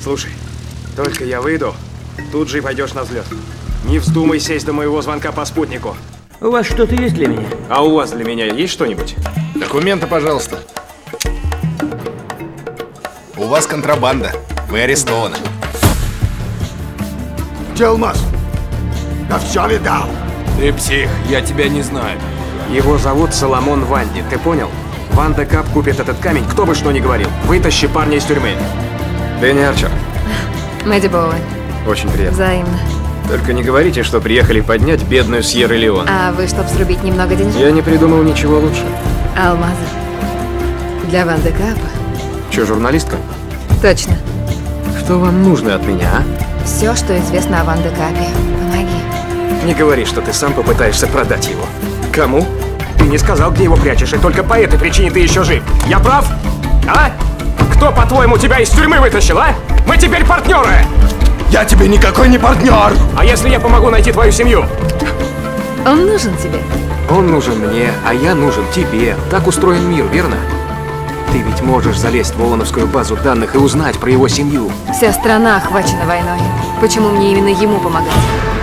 Слушай, только я выйду, тут же и пойдешь на взлет. Не вздумай сесть до моего звонка по спутнику. У вас что-то есть для меня? А у вас для меня есть что-нибудь? Документы, пожалуйста. У вас контрабанда. Вы арестованы. Где алмаз? Я все видал. Ты псих, я тебя не знаю. Его зовут Соломон Ванди, ты понял? Ван де Кап купит этот камень, кто бы что ни говорил. Вытащи парня из тюрьмы. Дэнни Арчер. Мэдди Боуэн. Очень приятно. Взаимно. Только не говорите, что приехали поднять бедную Сьерра-Леон. А вы, чтоб срубить немного денег? Я не придумал ничего лучше. Алмазы. Для Ван де Капа. Че, журналистка? Точно. Что вам нужно от меня, а? Все, что известно о Ван де Капе. Помоги. Не говори, что ты сам попытаешься продать его. Кому? Ты не сказал, где его прячешь, и только по этой причине ты еще жив. Я прав? А? Кто, по-твоему, тебя из тюрьмы вытащил, а? Мы теперь партнеры! Я тебе никакой не партнер! А если я помогу найти твою семью? Он нужен тебе. Он нужен мне, а я нужен тебе. Так устроен мир, верно? Ты ведь можешь залезть в Волановскую базу данных и узнать про его семью. Вся страна охвачена войной. Почему мне именно ему помогать?